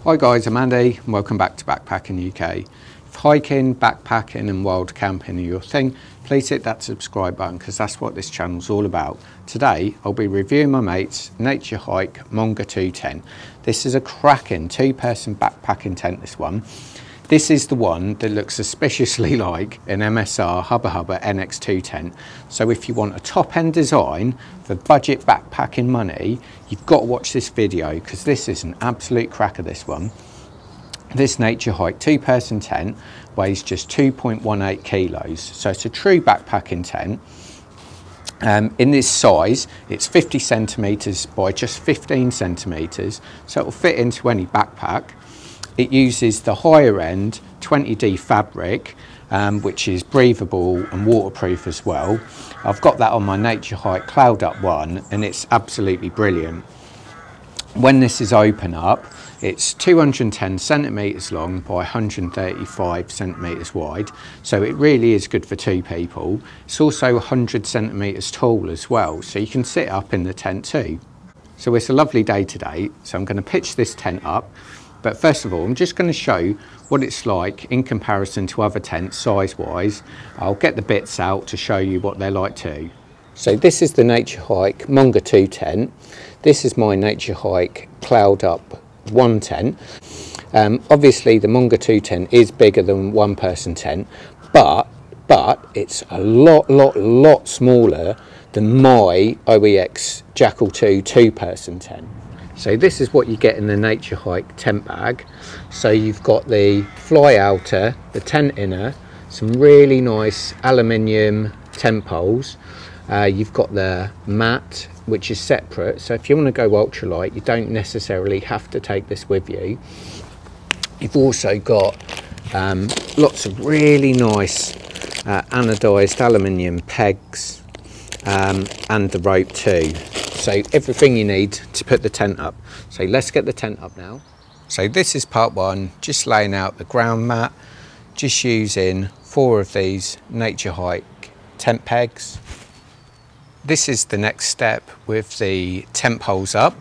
Hi guys, I'm Andy and welcome back to Backpacking UK. If hiking, backpacking and wild camping are your thing, please hit that subscribe button because that's what this channel's all about. Today I'll be reviewing my mate's Naturehike Mongar 2 tent. This is a cracking two-person backpacking tent, this one. This is the one that looks suspiciously like an MSR Hubba Hubba NX2 tent. So if you want a top-end design for budget backpacking money, you've got to watch this video because this is an absolute cracker, this one. This Naturehike two-person tent weighs just 2.18 kilos. So it's a true backpacking tent. In this size, it's 50 centimetres by just 15 centimetres. So it'll fit into any backpack. It uses the higher end 20D fabric, which is breathable and waterproof as well. I've got that on my Naturehike Cloud Up one and it's absolutely brilliant. When this is open up, it's 210 centimetres long by 135 centimetres wide, so it really is good for two people. It's also 100 centimetres tall as well, so you can sit up in the tent too. So it's a lovely day today, so I'm going to pitch this tent up. But first of all, I'm just going to show what it's like in comparison to other tents size-wise. I'll get the bits out to show you what they're like too. So this is the Naturehike Mongar 2 tent. This is my Naturehike Cloud Up 1 tent. Obviously the Mongar 2 tent is bigger than one person tent, but it's a lot smaller than my OEX Jackal 2 two-person tent. So this is what you get in the Naturehike tent bag. So you've got the fly outer, the tent inner, some really nice aluminium tent poles. You've got the mat, which is separate. So if you want to go ultralight, you don't necessarily have to take this with you. You've also got lots of really nice anodised aluminium pegs and the rope too. So everything you need to put the tent up. So let's get the tent up now. So this is part one, just laying out the ground mat, just using 4 of these Naturehike tent pegs. This is the next step with the tent poles up.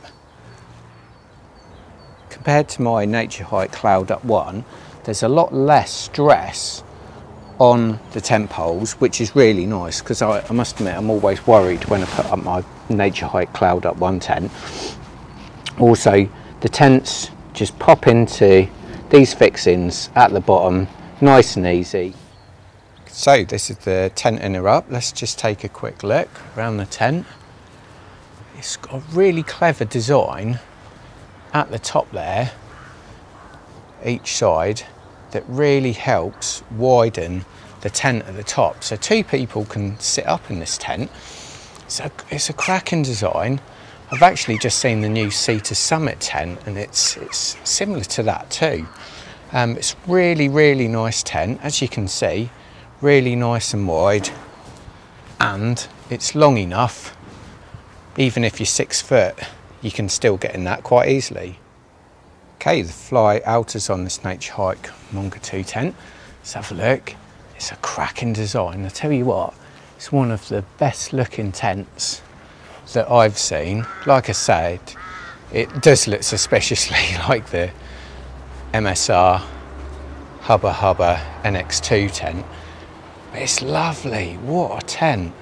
Compared to my Naturehike Cloud Up 1, there's a lot less stress on the tent poles, which is really nice because I must admit I'm always worried when I put up my Naturehike Cloud Up 1 tent. Also, the tents just pop into these fixings at the bottom, nice and easy. So this is the tent inner up. Let's just take a quick look around the tent. It's got a really clever design at the top there, each side, that really helps widen the tent at the top. So 2 people can sit up in this tent. So it's a cracking design. I've actually just seen the new Cedar Summit tent and it's similar to that too. It's really nice tent, as you can see, really nice and wide, and it's long enough, even if you're 6 foot, you can still get in that quite easily. Okay, the fly outers on this Naturehike Mongar 2 tent. Let's have a look. It's a cracking design. I tell you what, it's one of the best looking tents that I've seen. Like I said, it does look suspiciously like the MSR Hubba Hubba NX2 tent. But it's lovely. What a tent.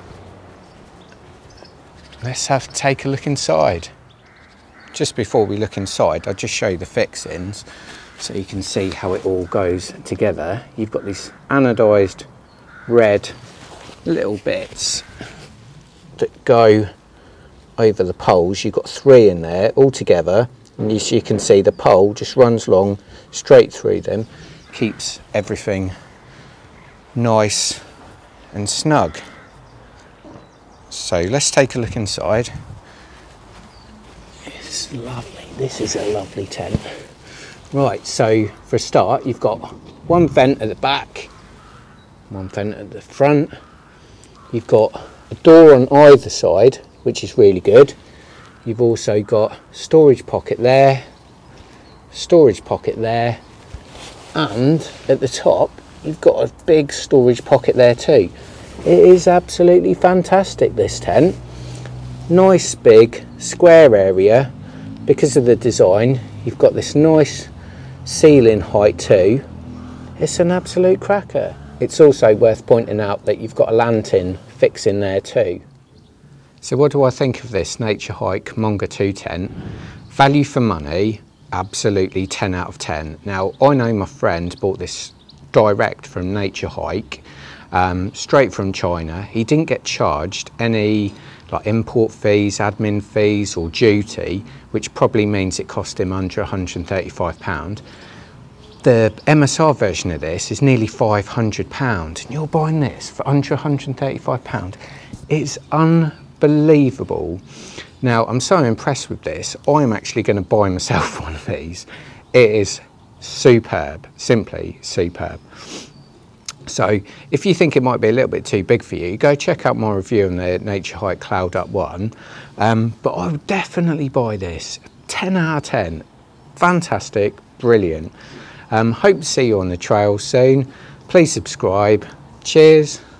Let's take a look inside. Just before we look inside, I'll just show you the fixings so you can see how it all goes together. You've got these anodised red little bits that go over the poles. You've got 3 in there all together, and as you can see, the pole just runs long straight through them, keeps everything nice and snug. So let's take a look inside. It's lovely. This is a lovely tent. Right, so for a start, you've got one vent at the back, one vent at the front. You've got a door on either side, which is really good. You've also got storage pocket there, and at the top, you've got a big storage pocket there too. It is absolutely fantastic, this tent. Nice big square area. Because of the design, You've got this nice ceiling height too. It's an absolute cracker. It's also worth pointing out that you've got a lantern fix in there too. So what do I think of this Naturehike Mongar 2 tent? Value for money, absolutely 10 out of 10. Now, I know my friend bought this direct from Naturehike, straight from China. He didn't get charged any like import fees, admin fees or duty, which probably means it cost him under £135. The MSR version of this is nearly £500 and you're buying this for under £135. It's unbelievable. Now, I'm so impressed with this, I'm actually going to buy myself one of these. It is superb, simply superb. So if you think it might be a little bit too big for you, go check out my review on the Naturehike Cloud Up one. But I would definitely buy this. 10 out of 10. Fantastic, brilliant. Hope to see you on the trail soon. Please subscribe. Cheers.